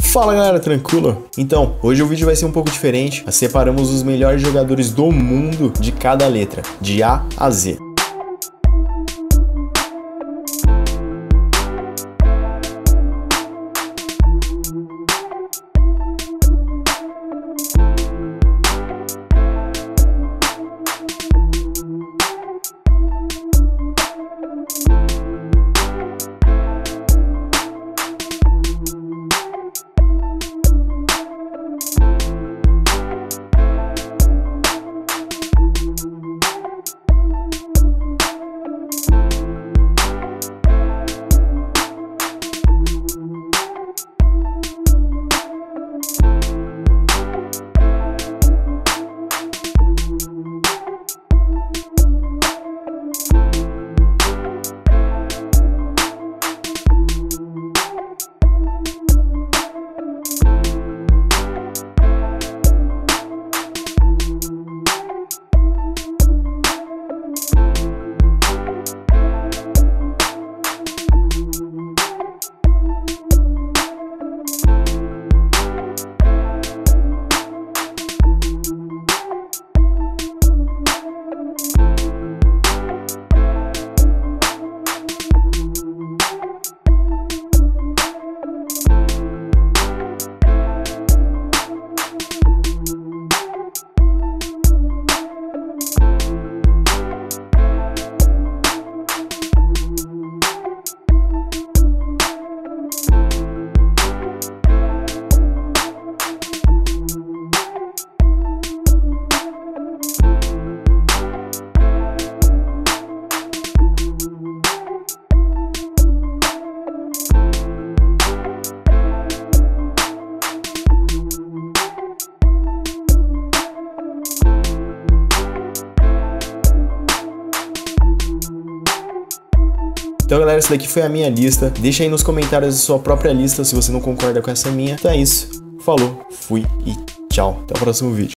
Fala galera, tranquilo? Então, hoje o vídeo vai ser um pouco diferente. Separamos os melhores jogadores do mundo de cada letra, de A a Z. Então galera, essa daqui foi a minha lista. Deixa aí nos comentários a sua própria lista se você não concorda com essa minha. Então é isso. Falou, fui e tchau. Até o próximo vídeo.